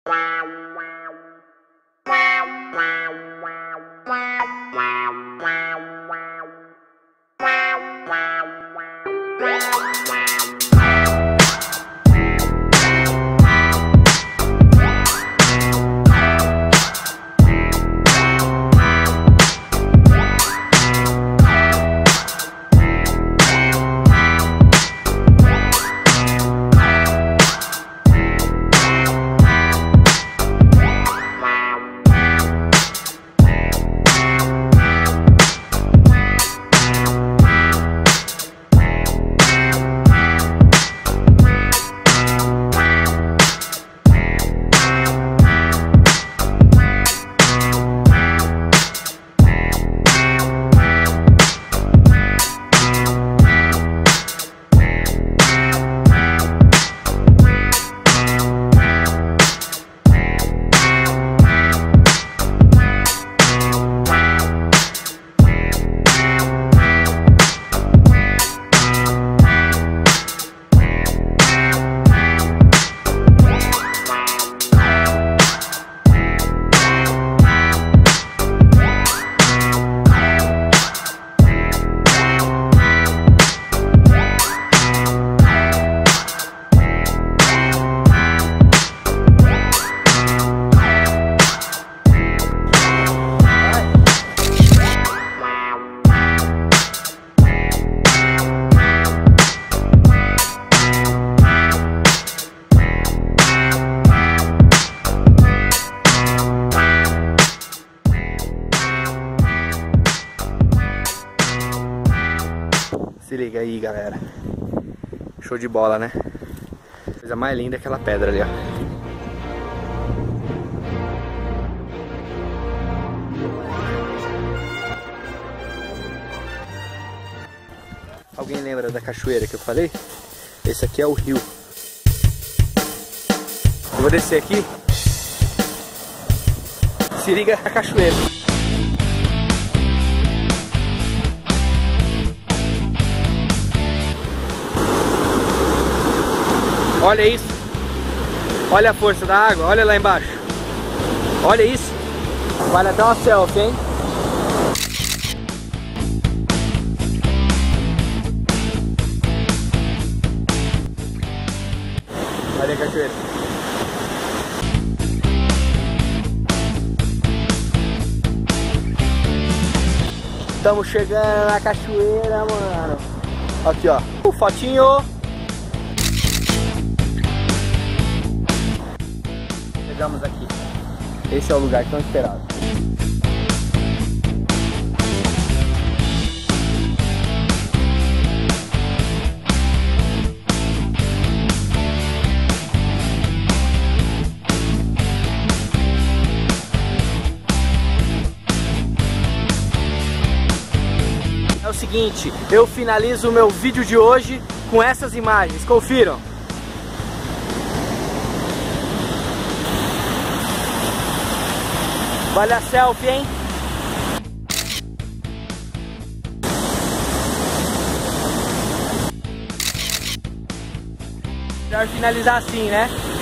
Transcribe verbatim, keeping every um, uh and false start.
Se liga aí, galera. Show de bola, né? Coisa mais linda é aquela pedra ali, ó. Alguém lembra da cachoeira que eu falei? Esse aqui é o rio. Eu vou descer aqui. Se liga a cachoeira. Olha isso. Olha a força da água. Olha lá embaixo. Olha isso. Vale até uma selfie, hein? Olha a cachoeira. Estamos chegando na cachoeira, mano. Aqui, ó. O fotinho. Chegamos aqui. Esse é o lugar tão esperado. É o seguinte, eu finalizo o meu vídeo de hoje com essas imagens. Confiram. Vale a selfie, hein? Melhor finalizar assim, né?